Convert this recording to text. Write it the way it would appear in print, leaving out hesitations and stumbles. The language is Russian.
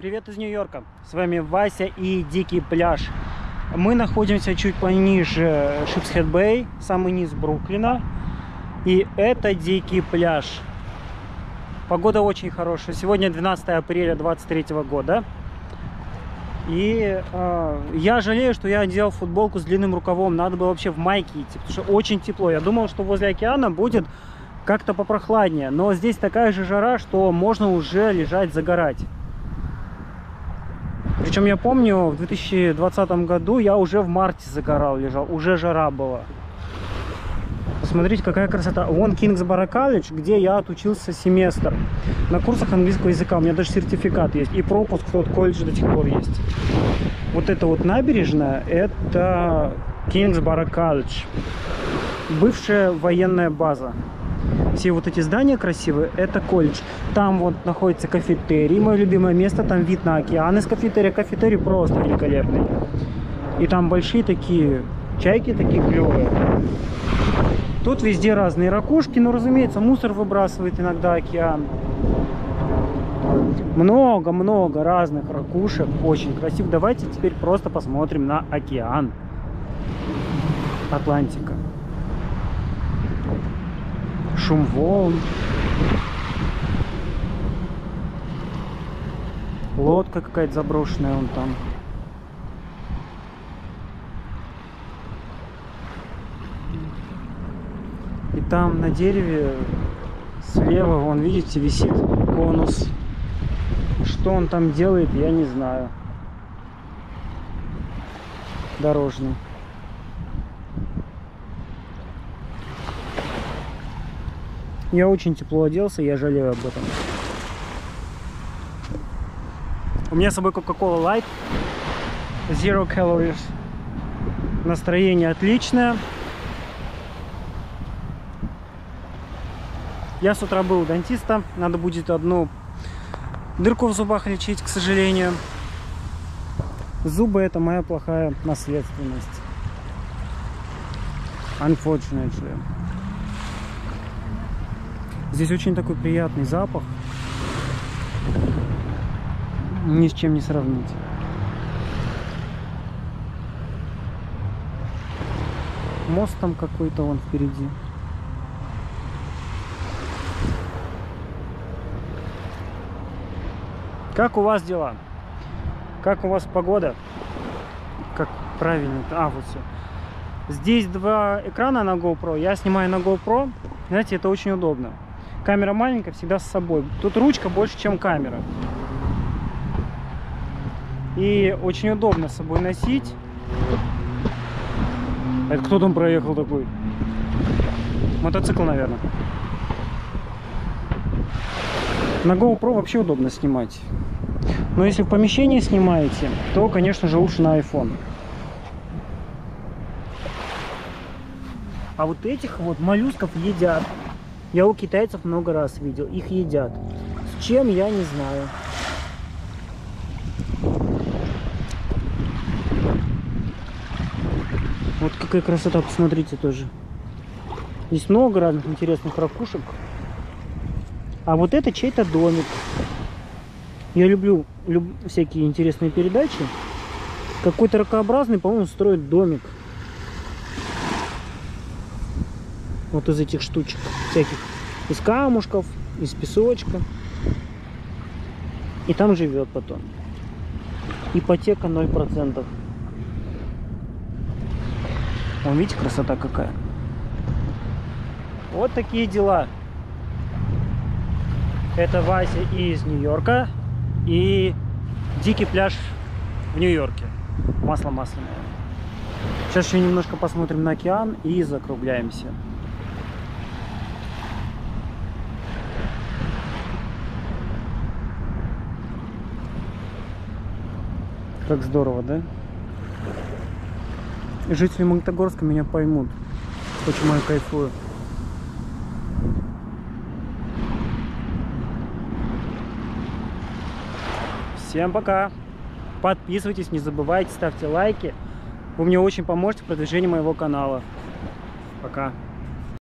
Привет из Нью-Йорка. С вами Вася и Дикий пляж. Мы находимся чуть пониже Шипсхед-Бэй, самый низ Бруклина. И это Дикий пляж. Погода очень хорошая. Сегодня 12 апреля 2023 года. И я жалею, что я одел футболку с длинным рукавом. Надо было вообще в майке идти, потому что очень тепло. Я думал, что возле океана будет как-то попрохладнее. Но здесь такая же жара, что можно уже лежать, загорать. Причем я помню, в 2020 году я уже в марте загорал, лежал. Уже жара была. Посмотрите, какая красота. Вон Кингсборо колледж, где я отучился семестр. На курсах английского языка. У меня даже сертификат есть. И пропуск в тот колледж до сих пор есть. Вот это вот набережная, это Кингсборо колледж. Бывшая военная база. Все вот эти здания красивые, это колледж. Там вот находится кафетерий, мое любимое место, там вид на океан из кафетерия. Кафетерий просто великолепный. И там большие такие чайки, такие клевые. Тут везде разные ракушки, но, разумеется, мусор выбрасывает иногда океан. Много-много разных ракушек, очень красиво. Давайте теперь просто посмотрим на океан. Атлантика. Шум волн. Лодка какая-то заброшенная вон там. И там на дереве слева, вон, видите, висит конус. Что он там делает, я не знаю. Дорожный. Я очень тепло оделся, я жалею об этом. У меня с собой Coca-Cola Light. Zero calories. Настроение отличное. Я с утра был у дантиста. Надо будет одну дырку в зубах лечить, к сожалению. Зубы — это моя плохая наследственность. Unfortunately. Здесь очень такой приятный запах. Ни с чем не сравнить. Мост там какой-то вон впереди. Как у вас дела? Как у вас погода? Как правильно? Вот все. Здесь два экрана на GoPro. Я снимаю на GoPro. Знаете, это очень удобно. Камера маленькая, всегда с собой. Тут ручка больше, чем камера. И очень удобно с собой носить. Это кто там проехал такой? Мотоцикл, наверное. На GoPro вообще удобно снимать. Но если в помещении снимаете, то, конечно же, лучше на iPhone. А вот этих вот моллюсков едят. Я у китайцев много раз видел. Их едят. С чем, я не знаю. Вот какая красота, посмотрите тоже. Здесь много разных интересных ракушек. А вот это чей-то домик. Я люблю всякие интересные передачи. Какой-то ракообразный, по-моему, строит домик. Вот из этих штучек всяких. Из камушков, из песочка. И там живет потом. Ипотека 0%. Вон, видите, красота какая. Вот такие дела. Это Вася из Нью-Йорка. И Дикий пляж в Нью-Йорке. Масло масляное. Сейчас еще немножко посмотрим на океан и закругляемся. Как здорово, да? Жители Магнитогорска меня поймут, почему я кайфую. Всем пока! Подписывайтесь, не забывайте, ставьте лайки. Вы мне очень поможете в продвижении моего канала. Пока!